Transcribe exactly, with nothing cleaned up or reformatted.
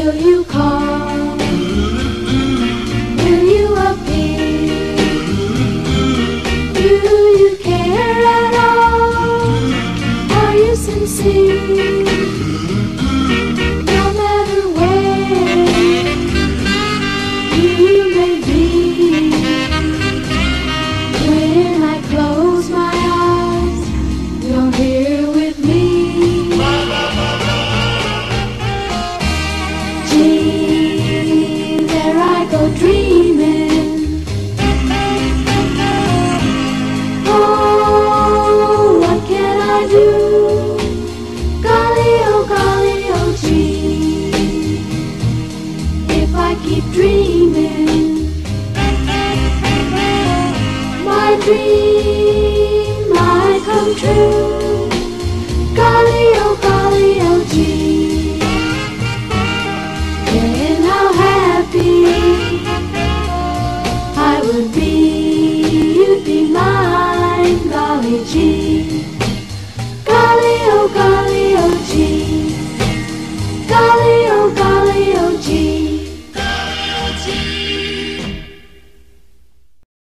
Will you call? Will you appear? Do you care at all? Are you sincere? No matter where you may be, when I close my eyes, you're here with me. Gee, there I go dreaming. Oh, what can I do? Golly, oh, golly, oh, gee, if I keep dreaming, my dream might come true. Golly, oh, golly, oh, gee, then how happy I would be. You'd be mine, golly gee.